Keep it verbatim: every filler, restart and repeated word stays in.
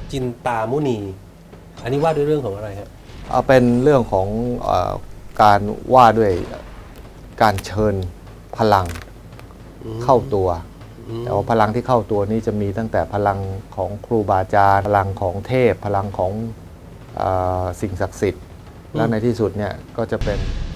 จินตามุนีอันนี้ว่าด้วยเรื่องของอะไรฮะเอาเป็นเรื่องของเอ่อการว่าด้วยการเชิญพลังเข้าตัวแต่ว่าพลังที่เข้าตัวนี้จะมีตั้งแต่พลังของครูบาอาจารย์พลังของเทพพลังของเอ่อสิ่งศักดิ์สิทธิ์แล้วในที่สุดเนี่ยก็จะเป็น